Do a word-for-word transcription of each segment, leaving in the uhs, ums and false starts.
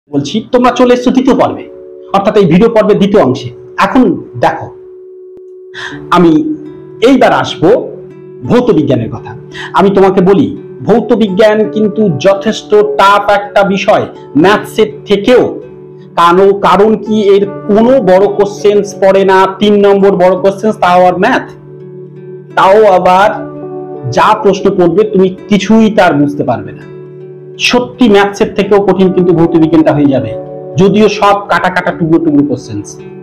বলছি তোমরা চলে এসছো দ্বিতীয় পর্বে, অর্থাৎ এই ভিডিও পর্বের দ্বিতীয় অংশে। এখন দেখো, আমি এইবার আসবো ভৌত বিজ্ঞানের কথা। আমি তোমাকে বলি, ভৌত বিজ্ঞান কিন্তু যথেষ্ট টাফ একটা বিষয় ম্যাথসের থেকেও। কারণ কারণ কি, এর কোনো বড় কোশ্চেন পড়ে না, তিন নম্বর বড় কোশ্চেন, তাও আর ম্যাথ, তাও আবার যা প্রশ্ন পড়বে তুমি কিছুই তার বুঝতে পারবে না। সত্যি ম্যাথসের থেকেও কঠিন কিন্তু ভৌত বিজ্ঞানটা হয়ে যাবে, যদিও সব কাটা কাটা টুকরো টুকরো কোশ্চেন।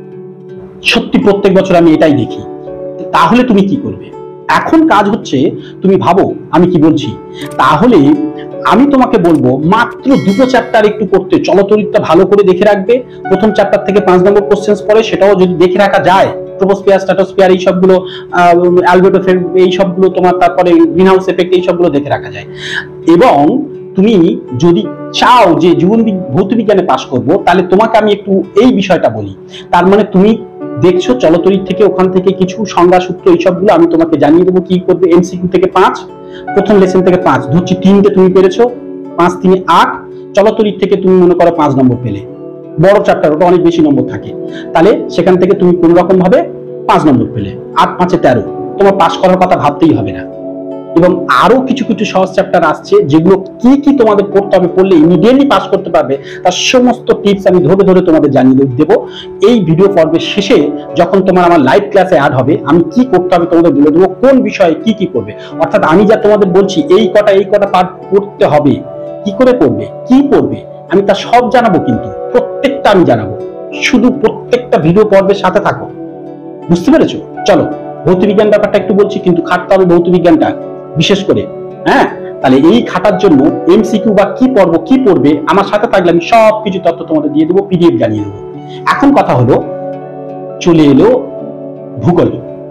সত্যি প্রত্যেক বছর আমি এটাই দেখি। তাহলে তুমি কি করবে? এখন কাজ হচ্ছে, তুমি ভাবো আমি কি বলছি। তাহলে আমি তোমাকে বলবো মাত্র দুটো চ্যাপ্টার একটু করতে, চলতরিতটা ভালো করে দেখে রাখবে। প্রথম চ্যাপ্টার থেকে পাঁচ নম্বর কোশ্চেন পড়ে, সেটাও যদি দেখে রাখা যায়, ট্রোপোস্ফিয়ার, স্ট্র্যাটোস্ফিয়ার, এই সবগুলো, অ্যালবেডো এই সবগুলো তোমার, তারপরে গ্রিন হাউস এফেক্ট, এই সবগুলো দেখে রাখা যায়। এবং তুমি যদি চাও যে জীবন ভৌত বিজ্ঞানে পাশ করবো, তাহলে তোমাকে আমি একটু এই বিষয়টা বলি। তার মানে তুমি দেখছো চলতরিত থেকে, ওখান থেকে কিছু সংজ্ঞা সূত্র এই সবগুলো আমি তোমাকে জানিয়ে দেবো কি করবে। এমসিকিউ থেকে পাঁচ, প্রথম লেসন থেকে পাঁচ, ধরছি তিনটে তুমি পেরেছো, পাঁচ তিনে আট। চলতরিত থেকে তুমি মনে করো পাঁচ নম্বর পেলে, বড় চ্যাপ্টার, ওটা অনেক বেশি নম্বর থাকে, তাহলে সেখান থেকে তুমি কোন রকম ভাবে পাঁচ নম্বর পেলে, আট পাঁচে তেরো, তোমার পাশ করার কথা ভাবতেই হবে না। এবং আরো কিছু কিছু সহজ চ্যাপ্টার আসছে, যেগুলো কি কি তোমাদের পড়তে হবে, পড়লে ইমিডিয়েটলি পাস করতে পারবে, তার সমস্ত টিপস আমি ধরে ধরে তোমাদের জানিয়ে দেবো এই ভিডিও পর্বের শেষে। যখন তোমার আমার লাইভ ক্লাসে অ্যাড হবে, আমি কি করতে হবে তোমাদের বলে দেবো, কোন বিষয়ে কি কি করবে। অর্থাৎ আমি যা তোমাদের বলছি, এই কটা এই কটা পাঠ করতে হবে, কি করে করবে, কি করবে, আমি তা সব জানাবো, কিন্তু প্রত্যেকটা আমি জানাবো। শুধু প্রত্যেকটা ভিডিও পর্বের সাথে থাকো, বুঝতে পেরেছো? চলো ভৌত বিজ্ঞান ব্যাপারটা একটু বলছি, কিন্তু খাটতে হবে ভৌত বিজ্ঞানটা বিশেষ করে। হ্যাঁ, তাহলে এই খাটার জন্য এমসিকিউ বা কি পড়বো, কি পড়বে, আমার সাথে থাকলে আমি সব কিছু তথ্য তোমাদের দিয়ে দেবো, পিডিএফ জানিয়ে দেবো। এখন কথা হলো, চলে এলো ভূগোল।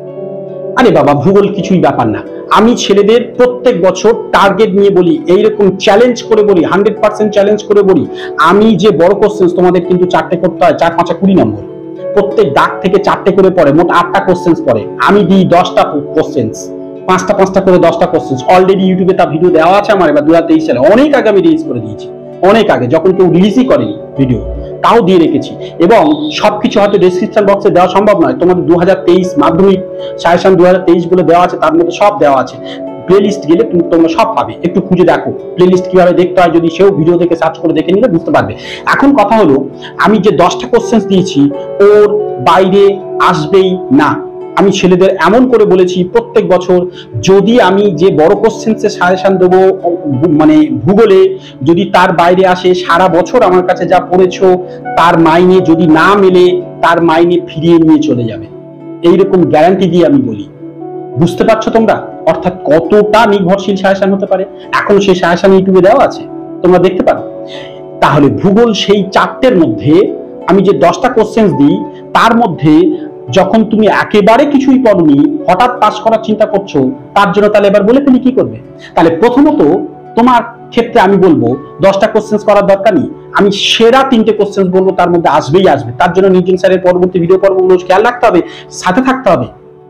আরে বাবা, ভূগোল কিছুই ব্যাপার না। আমি ছেলেদের প্রত্যেক বছর টার্গেট নিয়ে বলি, এইরকম চ্যালেঞ্জ করে বলি, হান্ড্রেড পার্সেন্ট চ্যালেঞ্জ করে বলি, আমি যে বড় কোশ্চেন তোমাদের কিন্তু চারটে করতে হয়, চার পাঁচা কুড়ি নম্বর, প্রত্যেক দাগ থেকে চারটে করে পড়ে, মোট আটটা কোশ্চেন পড়ে, আমি দিই দশটা কোশ্চেন, পাঁচটা পাঁচটা করে দশটা কোশ্চেন। অলরেডি ইউটিউবে তা ভিডিও দেওয়া আছে আমার, এবার দু হাজার তেইশ সালে, অনেক আগে আমি রিলিজ করে দিয়েছি, অনেক আগে, যখন কেউ রিলিজই করেনি ভিডিও, তাও দিয়ে রেখেছি। এবং সবকিছু হয়তো ডেসক্রিপশন বক্সে দেওয়া সম্ভব নয়, তোমাদের দু হাজার তেইশ মাধ্যমিক সাজেশন দু হাজার তেইশ বলে দেওয়া আছে, তার মধ্যে সব দেওয়া আছে। প্লে লিস্ট গেলে তুমি তোমরা সব পাবে, একটু খুঁজে দেখো প্লে লিস্ট কিভাবে দেখতে হয়, যদি সেও ভিডিও দেখে সার্চ করে দেখে নিলে বুঝতে পারবে। এখন কথা হলো, আমি যে দশটা কোশ্চেন দিয়েছি ওর বাইরে আসবেই না। আমি ছেলেদের এমন করে বলেছি, প্রত্যেক বছর যদি আমি যে বড় কোশ্চেন্সে সাজেশন দেবো, মানে ভূগোলে, যদি তার বাইরে আসে, সারা বছর আমার কাছে যা পড়েছো তার মাইনে যদি না মেলে, তার মাইনে ফিরিয়ে নিয়ে চলে যাবে, এইরকম গ্যারান্টি দিয়ে আমি বলি। বুঝতে পারছো তোমরা? অর্থাৎ কতটা নির্ভরশীল সাজেশন হতে পারে। এখন সেই সাজেশন ইউটিউবে দেওয়া আছে, তোমরা দেখতে পারো। তাহলে ভূগোল সেই চারটের মধ্যে আমি যে দশটা কোশ্চেন দিই, তার মধ্যে যখন তুমি একেবারে কিছুই পড়নি, হঠাৎ পাস করার চিন্তা করছো, তার জন্য তাহলে এবার বলে ফেলি কি করবে। তাহলে প্রথমত তোমার ক্ষেত্রে আমি বলবো দশটা কোশ্চেন করার দরকার নেই, আমি সেরা তিনটে কোশ্চেন বলবো, তার মধ্যে আসবেই আসবে। তার জন্য নির্জন স্যারের পরবর্তী ভিডিও পর্বগুলো খেয়াল রাখতে হবে, সাথে থাকতে হবে।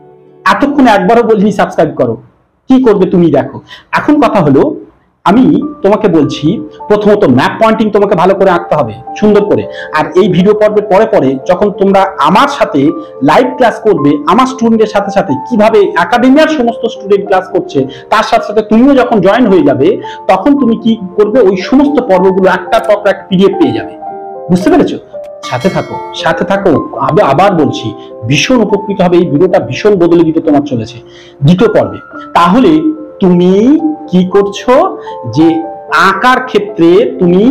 এতক্ষণ একবারও বলিনি সাবস্ক্রাইব করো, কি করবে তুমি দেখো। এখন কথা হলো, আমি তোমাকে বলছি, প্রথমত ম্যাপ পয়েন্টিং তোমাকে ভালো করে আঁকতে হবে, সুন্দর করে। আর এই ভিডিও পর্বের পরে পরে যখন তোমরা আমার সাথে লাইভ ক্লাস করবে, আমার স্টুডেন্টের সাথে সাথে, কিভাবে একাডেমিয়ার সমস্ত স্টুডেন্ট ক্লাস করছে, তার সাথে সাথে তুমিও যখন জয়েন হয়ে যাবে, তখন তুমি কি করবে, ওই সমস্ত পর্বগুলো একটা পর এক পিডিএফ পেয়ে যাবে। বুঝতে পেরেছো? সাথে থাকো, সাথে থাকো। আবার বলছি, ভীষণ উপকৃত হবে, এই ভিডিওটা ভীষণ বদলে দিতে তোমার চলেছে দ্বিতীয় পর্বে। তাহলে তুমি কি করছো, যে আঁকার ক্ষেত্রে তুমি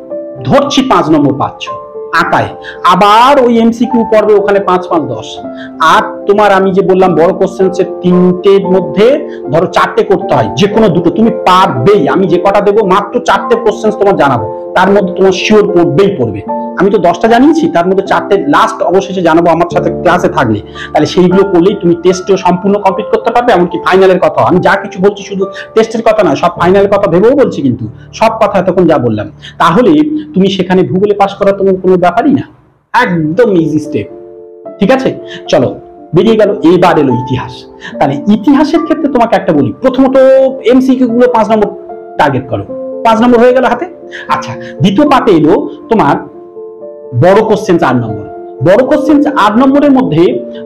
ধরছি পাঁচ নম্বর পাচ্ছ আঁকায়, আবার ওই এমসিকিউ পর্বে ওখানে পাঁচ পাঁচ দশ। আর তোমার আমি যে বললাম বড় কোশ্চেন্সের তিনটের মধ্যে ধরো চারটে করতে হয়, যে কোনো দুটো তুমি পারবেই। আমি যে কটা দেবো মাত্র চারটে কোশ্চেন্স তোমার জানাবো, তার মধ্যে তোমার শিওর পড়বেই পড়বে। আমি তো দশটা জানিয়েছি, তার মধ্যে চারটে লাস্ট অবশেষে জানাবো আমার সাথে ক্লাসে থাকলে। তাহলে সেইগুলো করলেই তুমি টেস্টও সম্পূর্ণ কমপ্লিট করতে পারবে। এমনকি ফাইনালের কথা, আমি যা কিছু বলছি শুধু টেস্টের কথা না, সব ফাইনালের কথা ভেবেও বলছি, কিন্তু সব কথা এতক্ষণ যা বললাম। তাহলে তুমি সেখানে ভূগোলে পাস করা তোমার কোনো ব্যাপারই না, একদম ইজি স্টেপ। ঠিক আছে, চলো বেরিয়ে গেল। এবার এলো ইতিহাস। তাহলে ইতিহাসের ক্ষেত্রে তোমাকে একটা বলি, প্রথমত এমসিকিউ গুলো পাঁচ নম্বর টার্গেট করো, পাঁচ নম্বর হয়ে গেল হাতে। আচ্ছা, দ্বিতীয় পার্টে এলো তোমার বড় কোশ্চেন চার নম্বর। বড় কোশ্চেন আট নম্বরের মধ্যে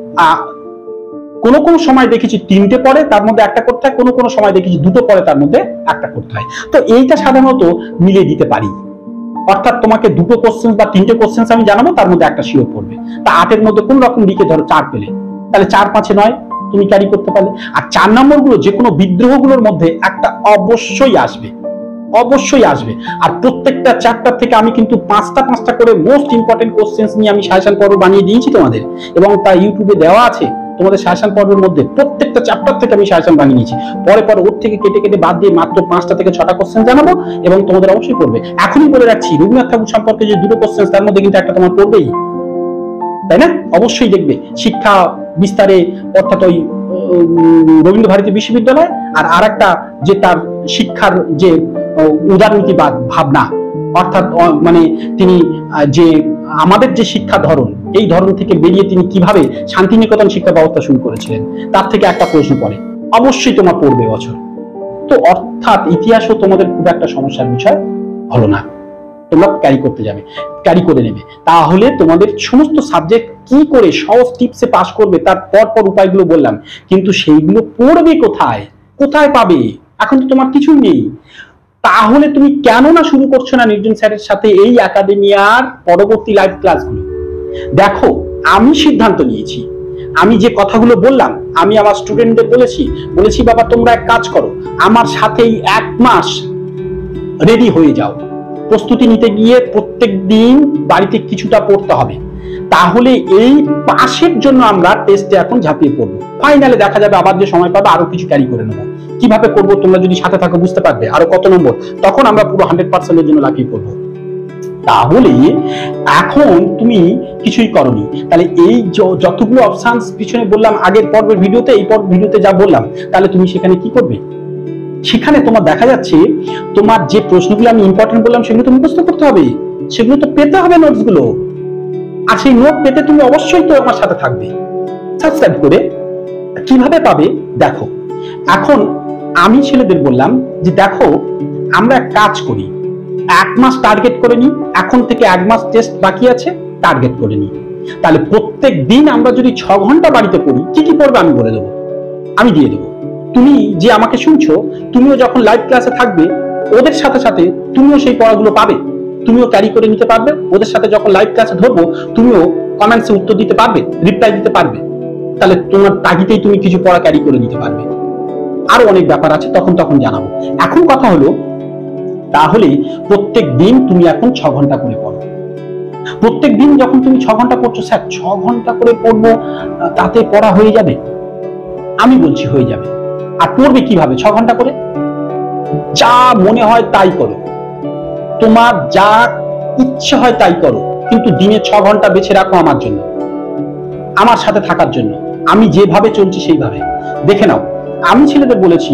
কোনো কোনো সময় দেখেছি তিনটে পড়ে তার মধ্যে একটা করতে হয়, কোনো কোনো সময় দেখেছি দুটো পড়ে তার মধ্যে একটা করতে হয়। তো এইটা সাধারণত মিলিয়ে দিতে পারি, অর্থাৎ তোমাকে দুটো কোশ্চেন বা তিনটে কোশ্চেন আমি জানাবো, তার মধ্যে একটা শিওর পড়বে। তা আটের মধ্যে কোন রকম লিখে ধরো চার পেলে, তাহলে চার পাঁচে নয় তুমি ক্যারি করতে পারলে। আর চার নম্বর গুলো যে কোনো বিদ্রোহগুলোর মধ্যে একটা অবশ্যই আসবে, অবশ্যই আসবে। আর প্রত্যেকটা চ্যাপ্টার থেকে আমি কিন্তু পাঁচটা পাঁচটা করে মোস্ট ইম্পর্টেন্ট কোশ্চেন্স নিয়ে আমি সাজেশন পর্ব বানিয়ে দিয়েছি তোমাদের, এবং তা ইউটিউবে দেওয়া আছে তোমাদের সাজেশন পর্বের মধ্যে। প্রত্যেকটা চ্যাপ্টার থেকে আমি সাজেশন বানিয়ে নিয়েছি, পরে পরে ওর থেকে কেটে কেটে বাদ দিয়ে মাত্র পাঁচটা থেকে ছটা কোশ্চেন জানাবো, এবং তোমাদের অবশ্যই পড়বে। এখনই বলে রাখছি, রবীন্দ্রনাথ ঠাকুর সম্পর্কে যে দুটো কোশ্চেন তার মধ্যে কিন্তু একটা তোমার পড়বেই, তাই না? অবশ্যই দেখবে শিক্ষা বিস্তারে, অর্থাৎ ওই রবীন্দ্র ভারতী বিশ্ববিদ্যালয়, আর আর একটা যে তার শিক্ষার যে উদারনীতিবাদ ভাবনা, অর্থাৎ মানে তিনি যে আমাদের যে শিক্ষা ধরন, এই ধরন থেকে বেরিয়ে তিনি কিভাবে শান্তিনিকেতন শিক্ষা ব্যবস্থা শুরু করেছিলেন, তার থেকে একটা প্রশ্ন পড়ে, অবশ্যই তোমার পড়বে বছর। তো অর্থাৎ ইতিহাসও তোমাদের খুব একটা সমস্যার বিষয় হলো না, তোমরা ক্যারি করতে যাবে, ক্যারি করে নেবে। তাহলে তোমাদের সমস্ত সাবজেক্ট কি করে সহজ টিপসে পাস করবে তার পর পর উপায়গুলো বললাম, কিন্তু সেইগুলো পড়বে কোথায়, কোথায় পাবে? এখন তো তোমার কিছুই নেই। তাহলে তুমি কেন না শুরু করছো না নির্জন স্যারের সাথে এই একাডেমিয়ার পরবর্তী লাইভ ক্লাসগুলো? দেখো, আমি সিদ্ধান্ত নিয়েছি, আমি যে কথাগুলো বললাম আমি আমার স্টুডেন্টদের বলেছি, বলেছি বাবা তোমরা এক কাজ করো, আমার সাথেই এক মাস রেডি হয়ে যাও। প্রস্তুতি নিতে গিয়ে প্রত্যেক দিন বাড়িতে কিছুটা পড়তে হবে, তাহলে এই পাশের জন্য আমরা টেস্টে এখন ঝাঁপিয়ে পড়বো। ফাইনালে দেখা যাবে আবার যে সময় পাবে আরো কিছু ক্যারি করে নেবো। কিভাবে করবো তোমরা যদি সাথে থাকো বুঝতে পারবে, আরো কত নম্বর, তখন আমরা পুরো হান্ড্রেড পার্সেন্টের জন্য লাফিয়ে পড়বো। তাহলে এখন তুমি কিছুই করনি, তাহলে এই যতগুলো অপশন পিছনে বললাম আগের পর্বের ভিডিওতে, এই পর্ব ভিডিওতে যা বললাম, তাহলে তুমি সেখানে কি করবে? সেখানে তোমার দেখা যাচ্ছে তোমার যে প্রশ্নগুলো আমি ইম্পর্টেন্ট বললাম সেগুলো তো মুখস্থ করতে হবে, সেগুলো তো পেতে হবে নোটস গুলো। আর সেই নোট পেতে তুমি অবশ্যই তো আমার সাথে থাকবে। সাবস্ক্রাইব করে কিভাবে পাবে দেখো। এখন আমি ছেলেদের বললাম যে দেখো, আমরা কাজ করি, এক মাস টার্গেট করে নিই, এখন থেকে এক মাস টেস্ট বাকি আছে, টার্গেট করে নিই। তাহলে প্রত্যেক দিন আমরা যদি ছ ঘন্টা বাড়িতে পড়ি, কি কি পড়বে আমি বলে দেবো, আমি দিয়ে দেবো। তুমি যে আমাকে শুনছো, তুমিও যখন লাইভ ক্লাসে থাকবে ওদের সাথে সাথে তুমিও সেই পড়াগুলো পাবে, তুমিও ক্যারি করে নিতে পারবে। ওদের সাথে যখন লাইভ ক্লাসে ধরবো তুমিও কমেন্টসে উত্তর দিতে পারবে, রিপ্লাই দিতে পারবে। তাহলে তোমার তাগিদেই তুমি কিছু পড়া ক্যারি করে নিতে পারবে। আরো অনেক ব্যাপার আছে, তখন তখন জানাবো। এখন কথা হলো, তাহলে প্রত্যেক দিন তুমি এখন ছ ঘন্টা করে পড়ো। প্রত্যেক দিন যখন তুমি ছ ঘন্টা পড়ছো, স্যার ছ ঘন্টা করে পড়বো তাতে পড়া হয়ে যাবে? আমি বলছি হয়ে যাবে। আর পড়বে কিভাবে? ছ ঘন্টা করে যা মনে হয় তাই করো, তোমার যা ইচ্ছে হয় তাই করো, কিন্তু দিনে ছ ঘন্টা বেছে রাখো আমার জন্য, আমার সাথে থাকার জন্য। আমি যেভাবে চলছি সেইভাবে দেখে নাও। আমি ছেলেদের বলেছি,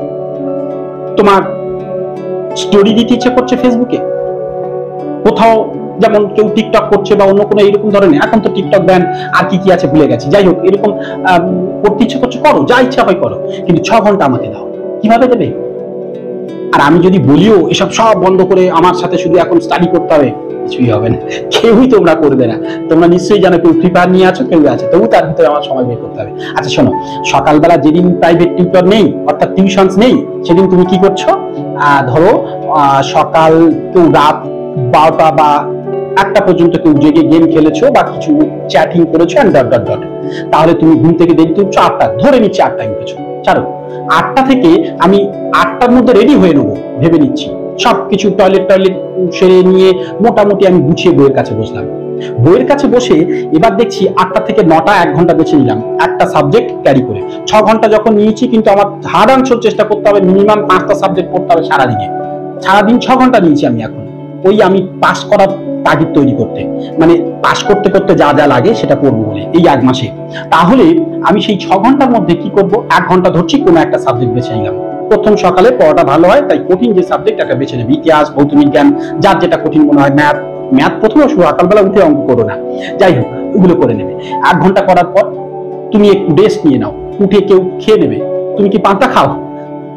তোমার স্টোরি দিতে ইচ্ছে করছে ফেসবুকে, কোথাও যেমন কেউ টিকটক করছে বা অন্য কোনো এইরকম ধরনের, এখন তো টিকটক ব্যান, আর কি কি আছে ভুলে গেছি, যাই হোক এরকম করতে ইচ্ছে করছে, করো, যা ইচ্ছা হয় করো, কিন্তু ছ ঘন্টা আমাকে দাও। কিভাবে দেবে? আর আমি যদি বলিও এসব সব বন্ধ করে আমার সাথে শুধু এখন স্টাডি করতে হবে, কিছুই হবে না, কেউই তোমরা করবে না। তোমরা নিশ্চয়ই জানো কেউ প্রিপার নিয়ে আছো, কেউ আছে, তবু তার ভিতরে আমার সময় বের করতে হবে। আচ্ছা শোনো, সকালবেলা যেদিন প্রাইভেট টিউটর নেই, অর্থাৎ টিউশনস নেই, সেদিন তুমি কি করছো? ধরো সকাল কেউ রাত বারোটা বা একটা পর্যন্ত কেউ জেগে গেম খেলেছো বা কিছু চ্যাটিং করেছো এন্ড ডট ডট ডট, তাহলে তুমি ঘুম থেকে দেরিতে উঠছো আটটা, ধরে নিচ্ছি আটটায় উঠেছো, ছাড়ো, আটটা থেকে আমি আটটার মধ্যে রেডি হয়ে নেবো ভেবে নিচ্ছি, সবকিছু টয়লেট টয়লেট সেরে নিয়ে মোটামুটি আমি গুছিয়ে বইয়ের কাছে বসলাম। বইয়ের কাছে বসে এবার দেখছি আটটা থেকে নটা এক ঘন্টা বেছে নিলাম একটা সাবজেক্ট ক্যারি করে। ছ ঘন্টা যখন নিয়েছি, কিন্তু আমার হাড় অংশের চেষ্টা করতে হবে, মিনিমাম পাঁচটা সাবজেক্ট পড়তে হবে সারাদিনে। সারাদিন ছ ঘন্টা নিয়েছি আমি এখন, ওই আমি পাস করার তাগিদ তৈরি করতে, মানে পাস করতে করতে যা যা লাগে সেটা পড়বো বলে এই এক মাসে। তাহলে আমি সেই ছ ঘন্টার মধ্যে কি করব? এক ঘন্টা ধরছি, কোনো একটা সাবজেক্ট বেছে নিলাম। প্রথম সকালে পড়াটা ভালো হয়, তাই কঠিন যে সাবজেক্ট একটা বেছে নেবে, ইতিহাস, ভৌত বিজ্ঞান, যার যেটা কঠিন মনে হয়, ম্যাথ, ম্যাথ প্রথমে সকালবেলা উঠে অঙ্ক করো না, যাই হোক ওগুলো করে নেবে। এক ঘন্টা করার পর তুমি একটু রেস্ট নিয়ে নাও, উঠে কেউ খেয়ে নেবে। তুমি কি পান্তা খাও?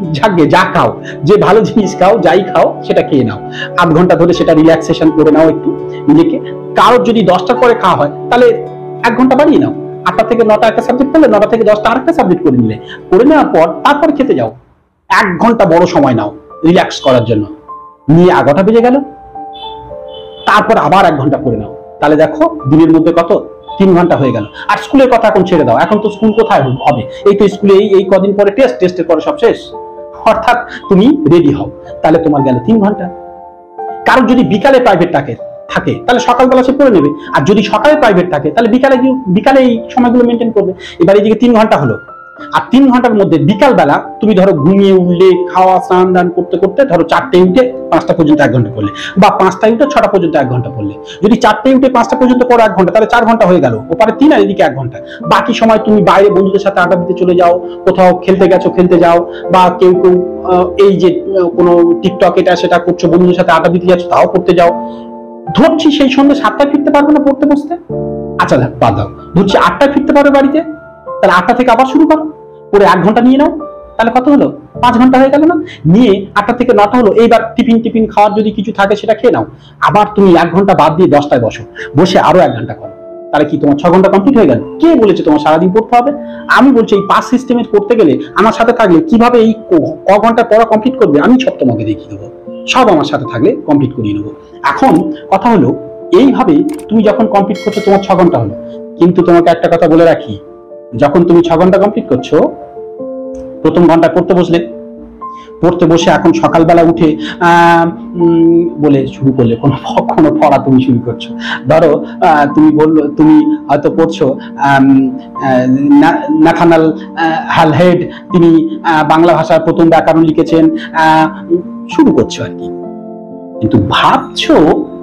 যাকে যা খাও, যে ভালো জিনিস খাও, যাই খাও সেটা খেয়ে নাও, আধ ঘন্টা ধরে সেটা রিল্যাক্সেশন করে নাও একটু নিজেকে। কারোর যদি দশটার পরে খাওয়া হয় তাহলে এক ঘন্টা বাড়িয়ে নাও, আটটা থেকে নটা একটা সাবজেক্ট করলে, নটা থেকে দশটা আরেকটা সাবজেক্ট করে নিলে, করে নেওয়ার পর তারপরে খেতে যাও। এক ঘন্টা বড় সময় নাও রিল্যাক্স করার জন্য, নিয়ে এগারোটা বেজে গেল, তারপর আবার এক ঘন্টা করে নাও, তাহলে দেখো দিনের মধ্যে কত, তিন ঘন্টা হয়ে গেল। আর স্কুলের কথা এখন ছেড়ে দাও, এখন তো স্কুল কোথায় হবে, এই তো স্কুলে এই এই কদিন পরে টেস্ট, টেস্টের পরে সব শেষ, অর্থাৎ তুমি রেডি হও, তাহলে তোমার গেল তিন ঘন্টা। কারণ যদি বিকালে প্রাইভেট থাকে থাকে তাহলে সকালবেলা সে পড়ে নেবে, আর যদি সকালে প্রাইভেট থাকে তাহলে বিকালে বিকালে এই সময়গুলো মেনটেন করবে। এবার এইদিকে তিন ঘন্টা হলো, আর তিন ঘন্টার মধ্যে বিকাল বেলা তুমি ধরো ঘুমিয়ে উঠলে, খাওয়া স্নান দান করতে করতে ধরো চারটে উঠে পাঁচটা পর্যন্ত এক ঘন্টা পড়লে, বা পাঁচটায় উঠে ছটা পর্যন্ত এক ঘন্টা পড়লে, যদি চারটে উঠে পাঁচটা পর্যন্ত পড়ো এক ঘন্টা, তাহলে চার ঘন্টা হয়ে গেল, ওপারে তিন আর এদিকে এক ঘন্টা। বাকি সময় তুমি বাইরে বন্ধুদের সাথে আড্ডা দিতে চলে যাও, কোথাও খেলতে গেছো খেলতে যাও, বা কেউ কেউ এই যে কোনো টিকটক এটা সেটা করছো, বন্ধুদের সাথে আড্ডা দিতে যাচ্ছ, তাও করতে যাও। ধরছি সেই সন্ধ্যে সাতটায় ফিরতে পারবে না পড়তে বসতে, আচ্ছা বাদ দাও, ধরছি আটটায় ফিরতে পারবে বাড়িতে, তাহলে আটটা থেকে আবার শুরু করো, পরে এক ঘন্টা নিয়ে নাও, তাহলে কত হলো, পাঁচ ঘন্টা হয়ে গেল না? নিয়ে আটটা থেকে নটা হলো, এইবার টিফিন টিফিন খাওয়ার যদি কিছু থাকে সেটা খেয়ে নাও, আবার তুমি এক ঘন্টা বাদ দিয়ে দশটায় বসো, বসে আরো এক ঘন্টা করো, তাহলে কি তোমার ছ ঘন্টা কমপ্লিট হয়ে গেল? কে বলেছে তোমার সারাদিন পড়তে হবে? আমি বলছি এই পাস সিস্টেমে করতে গেলে আমার সাথে থাকলে কিভাবে এই ক ঘন্টা পড়া কমপ্লিট করবে আমি সব তোমাকে দেখিয়ে দেবো, সব আমার সাথে থাকলে কমপ্লিট করিয়ে নেবো। এখন কথা হলো এইভাবে তুমি যখন কমপ্লিট করছো তোমার ছ ঘন্টা হলো, কিন্তু তোমাকে একটা কথা বলে রাখি, যখন তুমি ছ ঘন্টা কমপ্লিট করছো, প্রথম ঘন্টা পড়তে বসলে, পড়তে বসে এখন সকালবেলা উঠে আহ বলে শুরু করলে, কোনো কোনো পড়া তুমি শুরু করছো, ধরো তুমি বললো তুমি হয়তো পড়ছো ন্যাথনাল হালহেড, তিনি বাংলা ভাষার প্রথম ব্যাকরণ লিখেছেন, আহ শুরু করছো আর কি, কিন্তু ভাবছো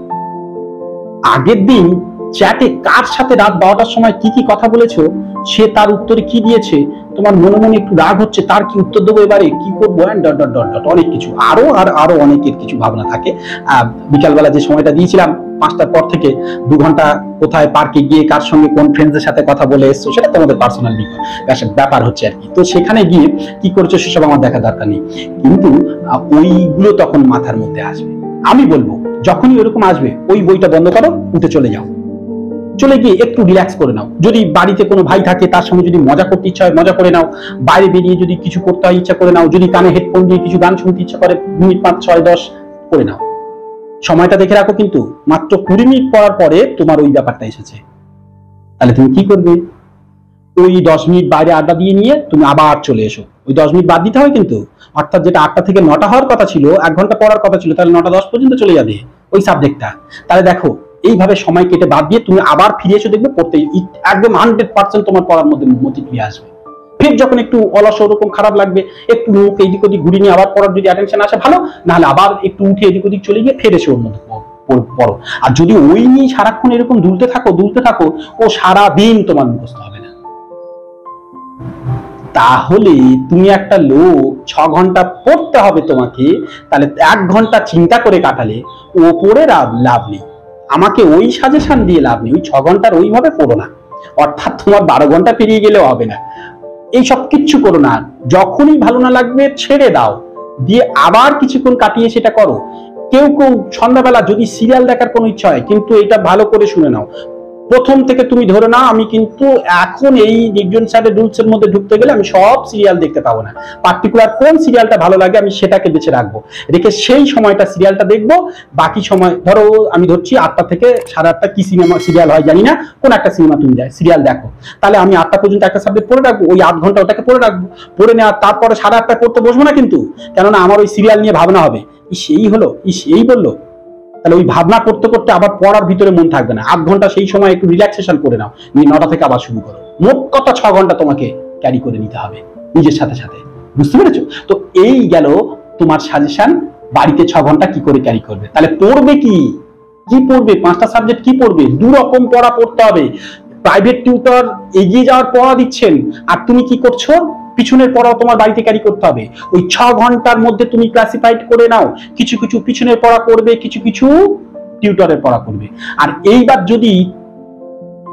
আগের দিন চ্যাটে কার সাথে রাত বারোটার সময় কি কি কথা বলেছো, সে তার উত্তরে কি দিয়েছে, তোমার মনে মনে একটু রাগ হচ্ছে, তার কি উত্তর দেবো এবারে, কি করবো, ডট ডট ডট ডট অনেক কিছু, আরো আর আরো অনেকের কিছু ভাবনা থাকে। আহ বিকালবেলা যে সময়টা দিয়েছিলাম পাঁচটার পর থেকে দু ঘন্টা কোথায় পার্কে গিয়ে কার সঙ্গে কোন ফ্রেন্ডসদের সাথে কথা বলে এসছো, সেটা তোমাদের পার্সোনাল ব্যাপার হচ্ছে আর কি, তো সেখানে গিয়ে কি করছো সেসব আমার দেখা দরকার নেই, কিন্তু ওইগুলো তখন মাথার মধ্যে আসবে। আমি বলবো যখনই ওরকম আসবে ওই বইটা বন্ধ করো, উঠে চলে যাও, চলে গিয়ে একটু রিল্যাক্স করে নাও, যদি বাড়িতে কোনো ভাই থাকে তার সঙ্গে যদি মজা করতে ইচ্ছা হয় মজা করে নাও, বাইরে বেরিয়ে যদি কিছু করতে হয় ইচ্ছা করে নাও, যদি কানে হেডফোন দিয়ে কিছু গান শুনতে ইচ্ছা করে মিনিট পাঁচ ছয় দশ করে নাও, সময়টা দেখে রাখো, কিন্তু মাত্র কুড়ি মিনিট পড়ার পরে তোমার ওই ব্যাপারটা এসেছে, তাহলে তুমি কি করবে, ওই দশ মিনিট বাইরে আড্ডা দিয়ে নিয়ে তুমি আবার চলে এসো, ওই দশ মিনিট বাদ দিতে হয় কিন্তু, অর্থাৎ যেটা আটটা থেকে নটা হওয়ার কথা ছিল, এক ঘন্টা পড়ার কথা ছিল, তাহলে নটা দশ পর্যন্ত চলে যাবে ওই সাবজেক্টটা, তাহলে দেখো এইভাবে সময় কেটে বাদ দিয়ে তুমি আবার ফিরে এসে দেখবে পড়তে একদম হান্ড্রেড পার্সেন্ট তোমার পড়ার মধ্যে মতি ফিরে আসবে। ফির যখন একটু অলস ওরকম খারাপ লাগবে, একটু মুখ এদিক ওদিক ঘুরিয়ে নিয়ে আবার পড়ার যদি অ্যাটেনশন আসে ভালো, নাহলে আবার একটু উঠে এদিক ওদিক চলে গিয়ে ফের এসে ওর মধ্যে পড়ো। আর যদি ওই নিয়ে সারাক্ষণ এরকম দুলতে থাকো দুলতে থাকো ও সারা দিন তোমার মুখস্থ হবে না, তাহলে তুমি একটা লোক ছ ঘন্টা পড়তে হবে তোমাকে, তাহলে এক ঘন্টা চিন্তা করে কাটালে ও পড়ে লাভ নেই, আমাকে ওই সাজেশন দিয়ে লাভ নেই, ওই ছ ঘন্টার ওইভাবে পড়ো না, অর্থাৎ তোমার বারো ঘন্টা পেরিয়ে গেলেও হবে না, এই সব কিচ্ছু করো না, যখনই ভালো না লাগবে ছেড়ে দাও, দিয়ে আবার কিছুক্ষণ কাটিয়ে সেটা করো। কেউ কেউ সন্ধ্যাবেলা যদি সিরিয়াল দেখার কোনো ইচ্ছা হয়, কিন্তু এটা ভালো করে শুনে নাও, প্রথম থেকে তুমি ধরে নাও আমি কিন্তু এখন এই নির্জন স্যারের রুলস এর মধ্যে ঢুকতে গেলে আমি সব সিরিয়াল দেখতে পাবো না, পার্টিকুলার কোন সিরিয়ালটা ভালো লাগে আমি সেটাকে বেছে রাখবো, রেখে সেই সময়টা সিরিয়ালটা দেখবো, বাকি সময় ধরো আমি ধরছি আটটা থেকে সাড়ে আটটা কি সিনেমা সিরিয়াল হয় জানি না, কোন একটা সিনেমা তুমি যায় সিরিয়াল দেখো, তাহলে আমি আটটা পর্যন্ত একটা সাবজেক্ট পড়ে রাখবো, ওই আধ ঘন্টা ওটাকে পড়ে রাখবো, পড়ে নেওয়া তারপরে সাড়ে আটটা পড়তে বসবো না কিন্তু, কেননা আমার ওই সিরিয়াল নিয়ে ভাবনা হবে, ইস এই হলো ইস এই বললো, তাহলে ওই ভাবনা করতে করতে আবার পড়ার ভিতরে মন থাকবে না, আধ ঘন্টা সেই সময় একটু রিল্যাক্সেশন করে নাও, নিয়ে নটা থেকে আবার শুরু করো, মোট কথা ছ ঘন্টা তোমাকে ক্যারি করে নিতে হবে নিজের সাথে সাথে, বুঝতে পেরেছো? তো এই গেল তোমার সাজেশন, বাড়িতে ছ ঘন্টা কি করে ক্যারি করবে। তাহলে পড়বে কি কি পড়বে, পাঁচটা সাবজেক্ট কি পড়বে, দু রকম পড়া পড়তে হবে, প্রাইভেট টিউটর এগিয়ে যাওয়ার পড়া দিচ্ছেন, আর তুমি কি করছো পিছনের পড়াও তোমার বাড়িতে ক্যারি করতে হবে, ওই ছ ঘন্টার মধ্যে তুমি ক্লাসিফাইড করে নাও, কিছু কিছু পিছনের পড়া করবে, কিছু কিছু টিউটরের পড়া করবে। আর এইবার যদি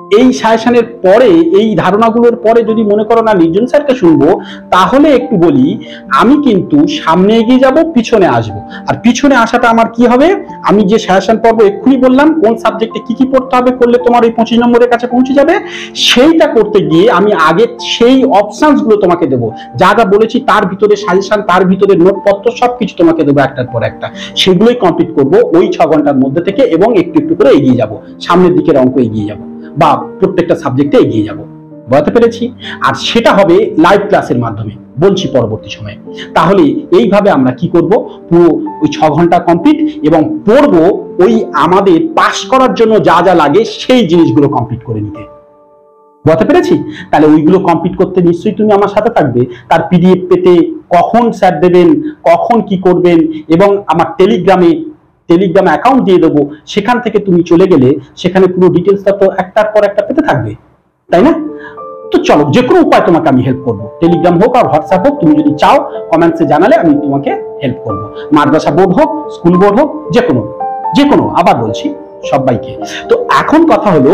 এই সাজেশনের পরে, এই ধারণাগুলোর পরে যদি মনে করো না নির্জন স্যারকে শুনবো, তাহলে একটু বলি, আমি কিন্তু সামনে এগিয়ে যাব, পিছনে আসবো। আর পিছনে আসাটা আমার কি হবে, আমি যে সাজেশন পর্ব এক্ষুনি বললাম কোন সাবজেক্টে কি কি পড়তে হবে, করলে তোমার ওই পঁচিশ নম্বরের কাছে পৌঁছে যাবে, সেইটা করতে গিয়ে আমি আগে সেই অপশনস গুলো তোমাকে দেবো, যা যা বলেছি তার ভিতরে সাজেশন, তার ভিতরে নোটপত্র সবকিছু তোমাকে দেবো একটার পর একটা। সেগুলোই কমপ্লিট করবো ওই ছ ঘন্টার মধ্যে থেকে, এবং একটু একটু করে এগিয়ে যাব, সামনের দিকের অঙ্ক এগিয়ে যাব, বা প্রত্যেকটা সাবজেক্টে এগিয়ে যাব। বুঝতে পেরেছি? আর সেটা হবে লাইভ ক্লাসের মাধ্যমে, বলছি পরবর্তী সময়ে। তাহলে এইভাবে আমরা কি করব, পুরো ওই ছ ঘন্টা কমপ্লিট, এবং পড়বো ওই আমাদের পাস করার জন্য যা যা লাগে সেই জিনিসগুলো কমপ্লিট করে নিতে। বুঝতে পেরেছি? তাহলে ওইগুলো কমপ্লিট করতে নিশ্চয়ই তুমি আমার সাথে থাকবে। তার পিডিএফ পেতে কখন স্যার দেবেন, কখন কি করবেন, এবং আমার টেলিগ্রামে টেলিগ্রাম অ্যাকাউন্ট দিয়ে দেবো, সেখান থেকে তুমি চলে গেলে সেখানে পুরো ডিটেলসটা তো একটার পর একটা পেতে থাকবে, তাই না? তো চলো, যে কোনো উপায় তোমাকে আমি হেল্প করবো, টেলিগ্রাম হোক আর হোয়াটসঅ্যাপ হোক, তুমি যদি চাও কমেন্টসে জানালে আমি তোমাকে হেল্প করবো। মাদ্রাসা বোর্ড হোক, স্কুল বোর্ড হোক, যে কোনো যে কোনো আবার বলছি সবাইকে। তো এখন কথা হলো,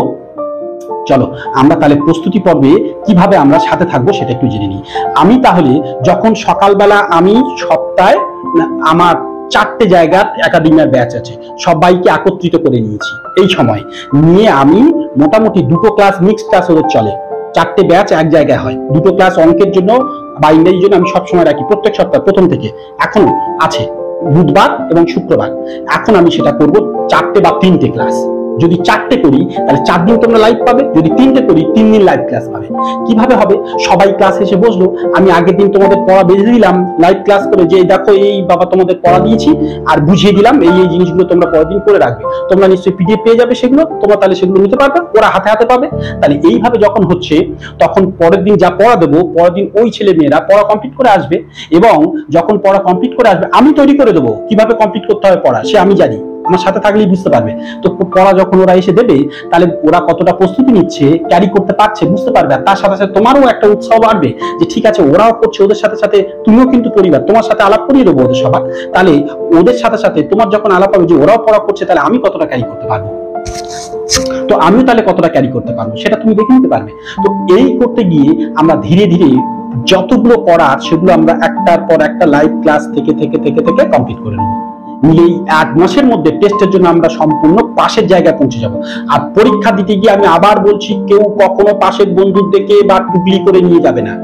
চলো আমরা তাহলে প্রস্তুতি পর্বে কিভাবে আমরা সাথে থাকবো সেটা একটু জেনে নিই। আমি তাহলে যখন সকালবেলা, আমি সপ্তাহে আমার চারটে জায়গার একাডেমিয়ার ব্যাচ আছে, সবাইকে একত্রিত করে নিয়েছি। এই সময় নিয়ে আমি মোটামুটি দুটো ক্লাস, মিক্সড ক্লাস ওদের চলে, চারটে ব্যাচ এক জায়গায় হয়। দুটো ক্লাস অঙ্কের জন্য বা ইংরেজির জন্য আমি সবসময় রাখি, প্রত্যেক সপ্তাহ প্রথম থেকে এখনো আছে, বুধবার এবং শুক্রবার। এখন আমি সেটা করব চারটে বা তিনটে ক্লাস। যদি চারটে করি তাহলে চার দিন তোমরা লাইভ পাবে, যদি তিনটে করি তিন দিন লাইভ ক্লাস পাবে। কিভাবে হবে, সবাই ক্লাস এসে বসলো, আমি আগের দিন তোমাদের পড়া বেঁধে দিলাম লাইভ ক্লাস করে, যে দেখো এই বাবা তোমাদের পড়া দিয়েছি, আর বুঝিয়ে দিলাম এই এই জিনিসগুলো তোমরা পরের দিন করে রাখবে। তোমরা নিশ্চয়ই পিডিএফ পেয়ে যাবে, সেগুলো তোমরা তাহলে সেগুলো নিতে পারবে, ওরা হাতে হাতে পাবে। তাহলে এইভাবে যখন হচ্ছে, তখন পরের দিন যা পড়া দেবো, পরের দিন ওই ছেলে মেয়েরা পড়া কমপ্লিট করে আসবে, এবং যখন পড়া কমপ্লিট করে আসবে আমি তৈরি করে দেবো কিভাবে কমপ্লিট করতে হবে পড়া, সে আমি জানি, আমার সাথে থাকলেই বুঝতে পারবে। তো পড়া যখন ওরা এসে দেবে, তাহলে ওরা কতটা প্রস্তুতি নিচ্ছে, ক্যারি করতে পারছে বুঝতে পারবে। আর তার সাথে সাথে তোমারও একটা উৎসাহ বাড়বে যে ঠিক আছে ওরাও করছে, ওদের সাথে সাথে তুমিও কিন্তু পরিবার, তোমার সাথে আলাপ করিয়ে দেবো ওদের সবার। তাহলে ওদের সাথে সাথে তোমার যখন আলাপ হবে যে ওরাও পড়া করছে, তাহলে আমি কতটা ক্যারি করতে পারবো, তো আমিও তাহলে কতটা ক্যারি করতে পারবো সেটা তুমি দেখে নিতে পারবে। তো এই করতে গিয়ে আমরা ধীরে ধীরে যতগুলো পড়ার সেগুলো আমরা একটার পর একটা লাইভ ক্লাস থেকে থেকে থেকে থেকে কমপ্লিট করে নেবো। মিলে এক মাসের মধ্যে টেস্টের জন্য আমরা সম্পূর্ণ পাশের জায়গায় পৌঁছে যাব। আর পরীক্ষা দিতে গিয়ে আমি আবার বলছি, কেউ কখনো পাশের বন্ধুর দেখে বা টুকলি করে নিয়ে যাবে না।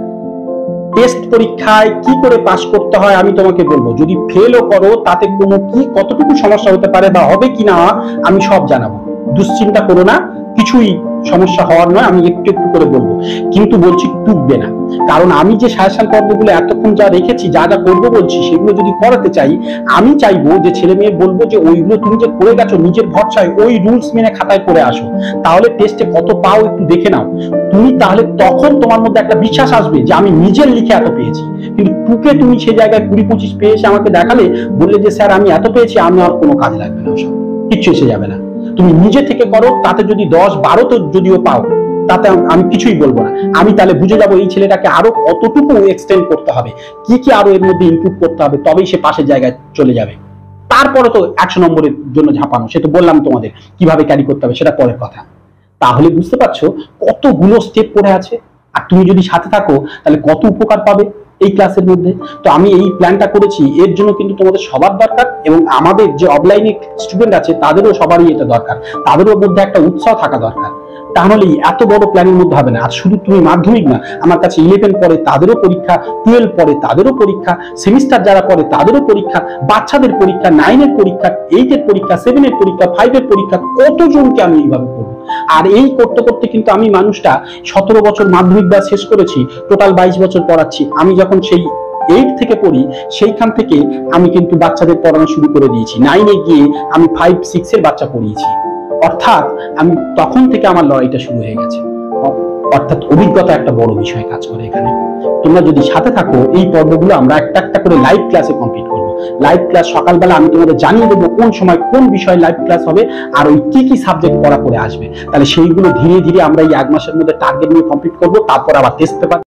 টেস্ট পরীক্ষায় কি করে পাস করতে হয় আমি তোমাকে বলবো, যদি ফেলও করো তাতে কোনো কি কতটুকু সমস্যা হতে পারে বা হবে কিনা আমি সব জানাবো, দুশ্চিন্তা করো না, কিছুই সমস্যা হওয়ার নয়, আমি একটু একটু করে বলবো। কিন্তু বলছি টুকবে না, কারণ আমি যে সাজেশন পর্বগুলো এতক্ষণ যা রেখেছি, যা যা করবো বলছি, সেগুলো যদি করাতে চাই, আমি চাইবো যে ছেলে মেয়ে বলবো যে ওইগুলো তুমি যে করে গেছো নিজের ভরসায়, ওই রুলস মেনে খাতায় করে আসো, তাহলে টেস্টে কত পাও একটু দেখে নাও তুমি, তাহলে তখন তোমার মধ্যে একটা বিশ্বাস আসবে যে আমি নিজের লিখে এত পেয়েছি। কিন্তু টুকে তুমি সেই জায়গায় কুড়ি পঁচিশ পেয়েছে আমাকে দেখালে, বললে যে স্যার আমি এত পেয়েছি, আমি আর কোনো কাজে লাগবে না, সব কিচ্ছু এসে যাবে না। তুমি নিজে থেকে করো, তাতে যদি দশ বারো তো যদিও পাও, তাতে আমি কিছুই বলবো না। আমি তাহলে বুঝে যাবো এই ছেলেটাকে আরো কতটুকু এক্সটেন্ড করতে হবে, কি কি আরো এর মধ্যে ইনপুট করতে হবে, তবেই সে পাশের জায়গায় চলে যাবে। তারপরে তো একশো নম্বরের জন্য ঝাঁপানো, সে তো বললাম তোমাদের কিভাবে ক্যারি করতে হবে, সেটা পরের কথা। তাহলে বুঝতে পারছো কতগুলো স্টেপ পড়ে আছে, আর তুমি যদি সাথে থাকো তাহলে কত উপকার পাবে এই ক্লাসের মধ্যে। তো আমি এই প্ল্যানটা করেছি, এর জন্য কিন্তু তোমাদের সবার দরকার, এবং আমাদের যে অফলাইনে স্টুডেন্ট আছে তাদেরও সবারই এটা দরকার, তাদেরও মধ্যে একটা উৎসাহ থাকা দরকার। তাহলে এত বড় প্ল্যানের মধ্যে হবে না। আর শুধু তুমি মাধ্যমিক না, আমার কাছে ইলেভেন পড়ে তাদেরও পরীক্ষা, টুয়েলভ পড়ে তাদেরও পরীক্ষা, সেমিস্টার যারা পড়ে তাদেরও পরীক্ষা, বাচ্চাদের পরীক্ষা, নাইনের পরীক্ষা, এইটের পরীক্ষা, সেভেনের পরীক্ষা, ফাইভের পরীক্ষা, কতজনকে আমি এইভাবে করবো। আর এই করতে করতে কিন্তু আমি মানুষটা সতেরো বছর মাধ্যমিক ব্যাচ শেষ করেছি, টোটাল বাইশ বছর পড়াচ্ছি। আমি যখন সেই এইট থেকে পড়ি, সেইখান থেকে আমি কিন্তু বাচ্চাদের পড়ানো শুরু করে দিয়েছি। নাইনে গিয়ে আমি ফাইভ সিক্স এর বাচ্চা পড়িয়েছি, অর্থাৎ আমি তখন থেকে আমার লড়াইটা শুরু হয়ে গেছে। অর্থাৎ অভিজ্ঞতা একটা বড় বিষয় কাজ করে এখানে। তোমরা যদি সাথে থাকো, এই পর্বগুলো আমরা একটা একটা করে লাইভ ক্লাসে কমপ্লিট করবো। লাইভ ক্লাস সকালবেলা আমি তোমাদের জানিয়ে দেবো কোন সময় কোন বিষয়ে লাইভ ক্লাস হবে, আর ওই কি কি সাবজেক্ট পড়া করে আসবে। তাহলে সেইগুলো ধীরে ধীরে আমরা এই এক মাসের মধ্যে টার্গেট নিয়ে কমপ্লিট করবো, তারপর আবার টেস্ট পেপার